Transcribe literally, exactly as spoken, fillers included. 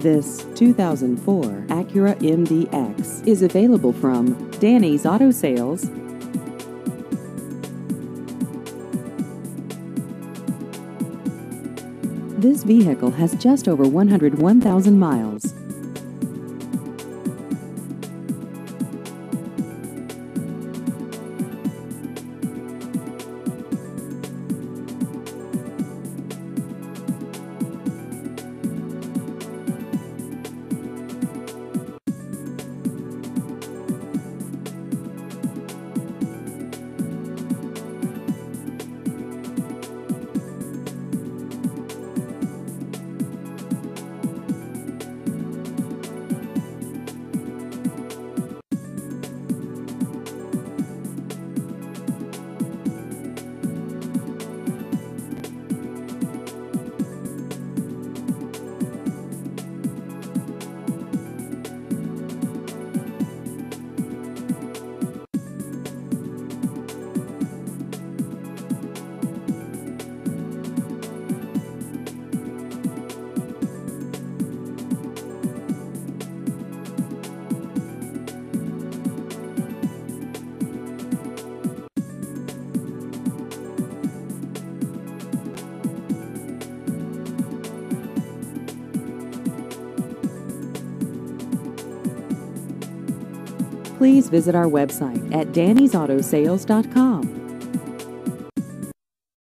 This two thousand four Acura M D X is available from Danny's Auto Sales. This vehicle has just over one hundred one thousand miles. Please visit our website at dannys auto sales dot com.